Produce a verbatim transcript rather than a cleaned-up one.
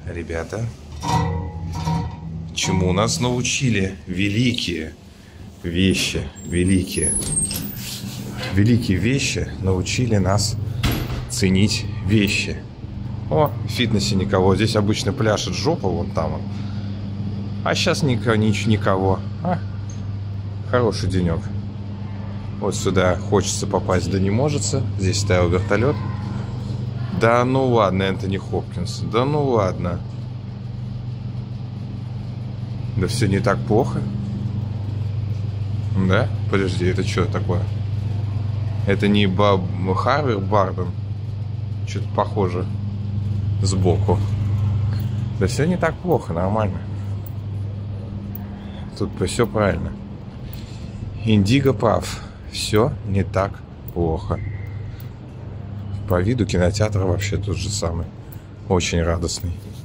ребята, чему нас научили великие вещи, великие, великие вещи научили нас ценить вещи. О, в фитнесе никого, здесь обычно пляшет жопа вон там он. А сейчас никого, никого. А, хороший денек. Вот сюда хочется попасть, да не может. Здесь стоял вертолет. Да ну ладно, Энтони Хопкинс. Да ну ладно. Да все не так плохо. Да? Подожди, это что такое? Это не Баб Харвер Барден? Что-то похоже сбоку. Да все не так плохо, нормально. Тут все правильно. Индиго прав. Все не так плохо. По виду кинотеатр вообще тот же самый. Очень радостный.